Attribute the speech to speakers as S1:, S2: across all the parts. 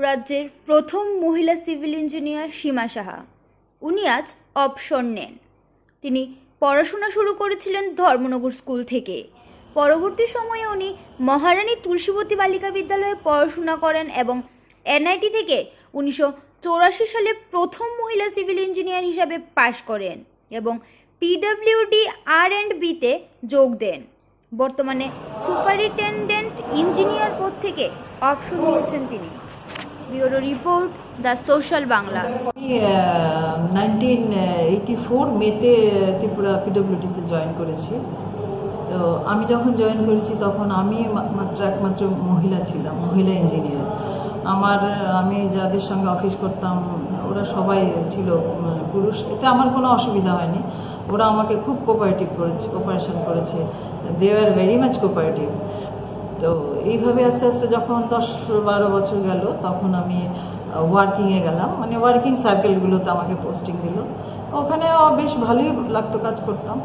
S1: রাজ্যের প্রথম মহিলা সিভিল ইঞ্জিনিয়ার সীমা সাহা। উনি আজ অবসর নেন। তিনি পড়াশোনা শুরু করেছিলেন ধর্মনগর স্কুল থেকে। পরবর্তী সময়ে উনি মহারানী তুলসীবতী বালিকা বিদ্যালয়ে পড়াশোনা করেন এবং এনআইটি থেকে 1984 সালে প্রথম মহিলা সিভিল ইঞ্জিনিয়ার হিসাবে পাশ করেন এবং পিডব্লিউডি আর&বিতে যোগ দেন। বর্তমানে সুপারিনটেনডেন্ট ইঞ্জিনিয়ার পদ থেকে অবসর নিয়েছেন তিনি। Bureau report, the social Bangla.
S2: 1984 মেতে ত্রিপুরা পিডব্লিউডিতে জয়েন করেছি। তো আমি যখন জয়েন করেছি তখন আমি একমাত্র মহিলা ছিলাম, মহিলা ইঞ্জিনিয়ার। আমি যাদের সঙ্গে অফিস করতাম ওরা সবাই ছিল পুরুষ। এতে আমার কোনো অসুবিধা হয়নি। ওরা আমাকে খুব কোঅপারেশন করেছে। They are very much cooperative. তো এইভাবে আস্তে আস্তে যখন 10-12 বছর গেল তখন আমি ওয়ার্কিংয়ে গেলাম, মানে ওয়ার্কিং সার্কেলগুলোতে আমাকে পোস্টিং দিল। ওখানে বেশ ভালোই লাগতো, কাজ করতাম।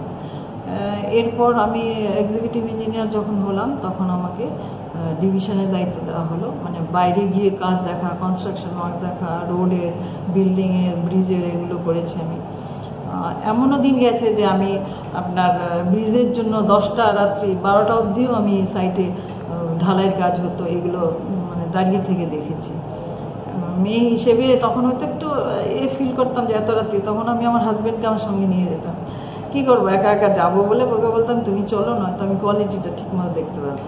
S2: এরপর আমি এক্সিকিউটিভ ইঞ্জিনিয়ার যখন হলাম তখন আমাকে ডিভিশনের দায়িত্ব দেওয়া হলো, মানে বাইরে গিয়ে কাজ দেখা, কনস্ট্রাকশন ওয়ার্ক দেখা, রোডের, বিল্ডিংয়ের, ব্রিজের, এগুলো করেছি আমি। এমনও দিন গেছে যে আমি আপনার ব্রিজের জন্য 10টা রাত্রি 12টা অবধিও আমি সাইটে ঢালাইয়ের কাজ হতো, এগুলো মানে দাঁড়িয়ে থেকে দেখেছি। মেয়ে হিসেবে তখন হয়তো একটু ফিল করতাম যে এত রাত্রি, তখন আমি আমার হাজব্যান্ডকে আমার সঙ্গে নিয়ে যেতাম। কী করবো, একা একা যাবো বলে ওকে বলতাম তুমি চলো, নয়তো আমি কোয়ালিটিটা ঠিকমতো দেখতে পারবো।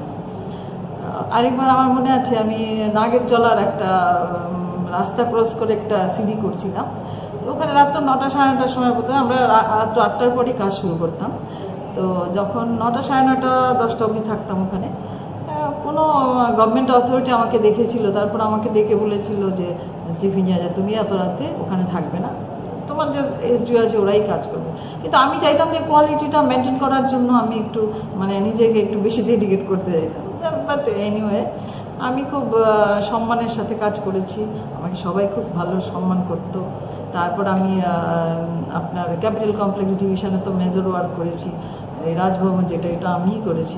S2: আরেকবার আমার মনে আছে আমি নাগেরজলার একটা রাস্তা ক্রস করে একটা সিডি করছিলাম। তো ওখানে রাত্র 9টা সাড়ে 9টার সময় পর্যন্ত আমরা রাত্র 8টার পরই কাজ শুরু করতাম। তো যখন 9টা সাড়ে 9টা 10টা অবধি থাকতাম ওখানে, কোনো গভর্নমেন্ট অথরিটি আমাকে দেখেছিল, তারপর আমাকে ডেকে বলেছিল যে চিফ ইঞ্জিনিয়ার তুমি এত রাতে ওখানে থাকবে না, তোমার যে এসডিও আছে ওরাই কাজ করবে। কিন্তু আমি চাইতাম যে কোয়ালিটিটা মেনটেন করার জন্য আমি একটু মানে নিজেকে একটু বেশি ডেডিকেট করতে চাইতাম। বাট এনিওয়ে আমি খুব সম্মানের সাথে কাজ করেছি, আমাকে সবাই খুব ভালো সম্মান করতো। তারপর আমি আপনার ক্যাপিটাল কমপ্লেক্স ডিভিশনে তো মেজর ওয়ার্ক করেছি, এই রাজভবন যেটা, এটা আমিই করেছি।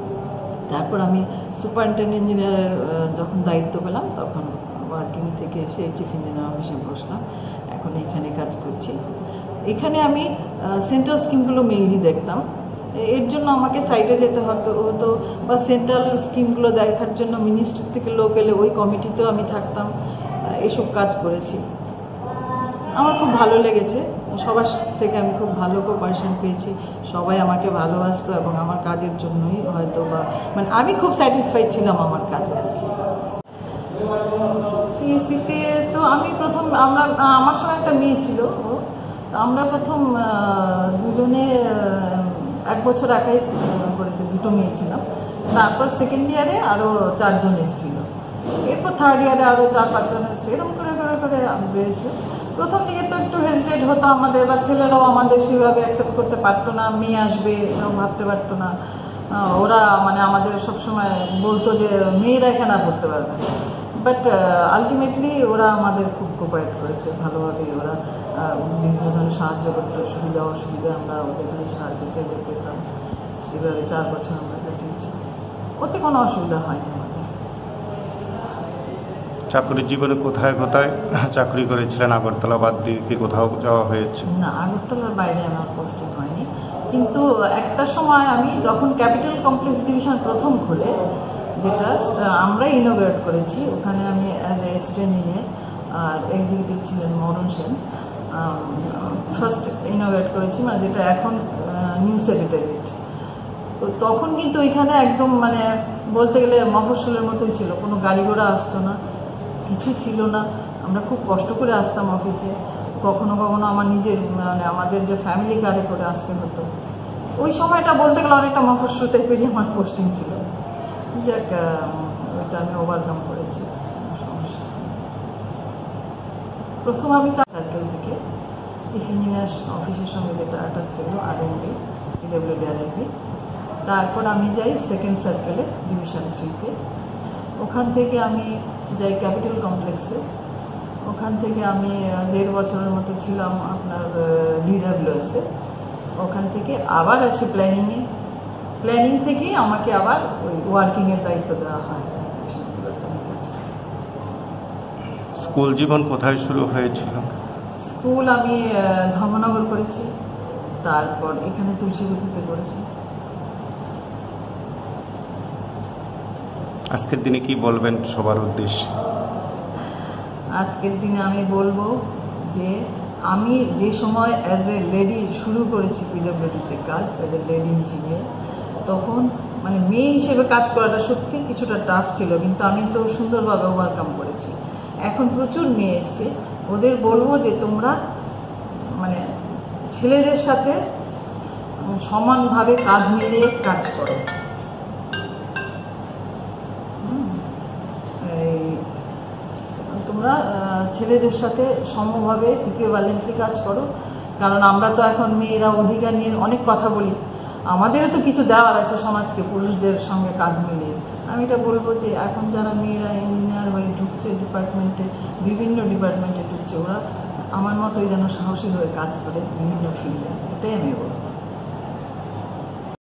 S2: তারপর আমি সুপারিনটেন্ডেন্ট ইঞ্জিনিয়ারের যখন দায়িত্ব পেলাম তখন ওয়ার্কিং থেকে এসে চিফ ইঞ্জিনিয়ার অফিসে বসলাম, এখন এখানে কাজ করছি। এখানে আমি সেন্ট্রাল স্কিমগুলো মেইনলি দেখতাম, এর জন্য আমাকে সাইটে যেতে হতো বা সেন্ট্রাল স্কিমগুলো দেখার জন্য মিনিস্ট্রি থেকে লোক এলে ওই কমিটিতেও আমি থাকতাম, এসব কাজ করেছি। আমার খুব ভালো লেগেছে, সবার থেকে আমি খুব ভালো কোঅপারেশন পেয়েছি, সবাই আমাকে ভালোবাসতো এবং আমার কাজের জন্যই হয়তো বা মানে আমি খুব স্যাটিসফাইড ছিলাম আমার কাজে। টিএসসিতে তো আমি প্রথম আমার সঙ্গে একটা মেয়ে ছিল, তো আমরা প্রথম দুজনে 1 বছর একাই করেছি, 2টো মেয়ে ছিলাম। তারপর সেকেন্ড ইয়ারে আরও 4 জন এসেছিল, এরপর থার্ড ইয়ারে আরও 4-5 জন এসছে, এরকম করে করে করে বেড়েছে। প্রথম দিকে তো একটু হেজিটেট হতো আমাদের, বা ছেলেরাও আমাদের সেভাবে অ্যাকসেপ্ট করতে পারতো না, মেয়ে আসবে এরকম ভাবতে পারতো না। ওরা মানে আমাদের সবসময় বলতো যে মেয়েরা এখানে আর করতে পারবে না। বাট আলটিমেটলি ওরা আমাদের খুব কোঅপারেট করেছে ভালোভাবে। ওরা বিভিন্ন ধরনের সাহায্য করতো, সুবিধা অসুবিধা আমরা ওদের থেকে সাহায্য চাইলে পেতাম। সেভাবে 4 বছর আমরা কাটিয়েছি, ওতে কোনো অসুবিধা হয়নি আমাদের।
S3: চাকরির জীবনে কোথায় কোথায় চাকরি করেছিলেন? আগরতলা বাদ দিয়ে কি কোথাও যাওয়া হয়েছে?
S2: না, আগরতলার বাইরে আমার পোস্টিং হয়নি। কিন্তু একটা সময় আমি যখন ক্যাপিটাল কমপ্লেক্স ডিভিশন প্রথম খুলে, যেটা আমরা ইনোগ্রেট করেছি, ওখানে আমি অ্যাজ এ অ্যাসিস্ট্যান্ট ইঞ্জিনিয়ার, আর এক্সিকিউটিভ ছিলেন মরণ সেন, ফার্স্ট ইনোগ্রেট করেছি, মানে যেটা এখন নিউ সেক্রেটারিয়েট। তো তখন কিন্তু ওইখানে একদম মানে বলতে গেলে মফস্বলের মতোই ছিল, কোনো গাড়ি ঘোড়া আসতো না, কিছু ছিল না। আমরা খুব কষ্ট করে আসতাম অফিসে, কখনো কখনো আমার নিজের মানে আমাদের যে ফ্যামিলি কারে করে আসতে হতো। ওই সময়টা বলতে গেলে অনেকটা মফস্বল টাইপেরই আমার পোস্টিং ছিল। যাক, ওইটা আমি ওভারকাম করেছি, সমস্যা। প্রথম আমি সার্কেল থেকে চিফ ইঞ্জিনিয়ার অফিসের সঙ্গে যেটা অ্যাটাচ ছিল আর&বি, পিডব্লিউডি আর&বি। তারপর আমি যাই সেকেন্ড সার্কেলে ডিভিশন 3-তে। ওখান থেকে আমি যাই ক্যাপিটাল কমপ্লেক্সে। ওখান থেকে আমি 1.5 বছরের মতো ছিলাম আপনার ডিডব্লিউএসে। ওখান থেকে আবার আসি প্ল্যানিংয়ে। প্ল্যানিং থেকেই আমাকে আবার ওই ওয়ার্কিংয়ের দায়িত্ব দেওয়া হয়।
S3: স্কুল জীবন কোথায় শুরু হয়েছিল?
S2: স্কুল আমি ধর্মনগর করেছি, তারপর এখানে তুলসীগতিতে করেছি।
S3: আজকের দিনে কি বলবেন সবার উদ্দেশ্যে?
S2: আজকের দিনে আমি বলবো যে আমি যে সময় অ্যাজ এ লেডি শুরু করেছি পিডব্লিউডিতে কাজ, অ্যাজ এ লেডি ইঞ্জিনিয়ার, তখন মানে মেয়ে হিসেবে কাজ করাটা সত্যি কিছুটা টাফ ছিল, কিন্তু আমি তো সুন্দরভাবে ওভারকাম করেছি। এখন প্রচুর মেয়ে এসছে, ওদের বলবো যে তোমরা মানে ছেলেদের সাথে সমানভাবে কাঁধ মিলিয়ে কাজ করো। তোমরা ছেলেদের সাথে সমভাবে ইকুইভ্যালেন্টলি কাজ করো, কারণ আমরা তো এখন মেয়েরা অধিকার নিয়ে অনেক কথা বলি, আমাদেরও তো কিছু দেওয়ার আছে সমাজকে পুরুষদের সঙ্গে কাঁধ মিলিয়ে। আমি এটা বলবো যে এখন যারা মেয়েরা ইঞ্জিনিয়ার হয়ে ঢুকছে ডিপার্টমেন্টে, বিভিন্ন ডিপার্টমেন্টে ঢুকছে, ওরা আমার মতোই যেন সাহসী হয়ে কাজ করে বিভিন্ন ফিল্ডে, এটাই আমি বলবো।